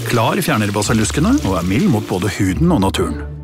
Klar fjerner basilluskene og er mild mot både huden og naturen.